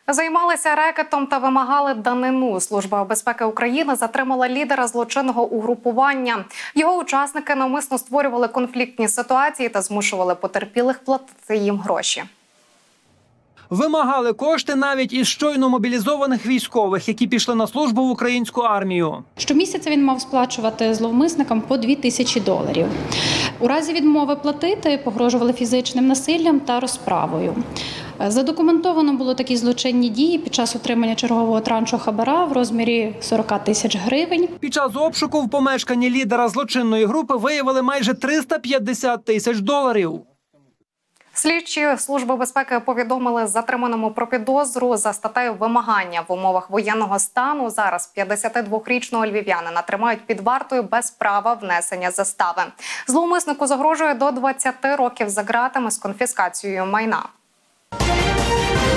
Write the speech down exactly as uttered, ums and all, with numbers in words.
Займалися рекетом та вимагали данину. Служба безпеки України затримала лідера злочинного угрупування. Його учасники навмисно створювали конфліктні ситуації та змушували потерпілих платити їм гроші. Вимагали кошти навіть із щойно мобілізованих військових, які пішли на службу в українську армію. Щомісяця він мав сплачувати зловмисникам по дві тисячі доларів. У разі відмови платити погрожували фізичним насиллям та розправою. Задокументовано було такі злочинні дії під час отримання чергового траншу хабара в розмірі сорок тисяч гривень. Під час обшуку в помешканні лідера злочинної групи виявили майже триста п'ятдесят тисяч доларів. Слідчі Служби безпеки повідомили затриманому про підозру за статтею вимагання в умовах воєнного стану. Зараз п'ятдесятидвохрічного львів'янина тримають під вартою без права внесення застави. Зловмиснику загрожує до двадцяти років за ґратами з конфіскацією майна.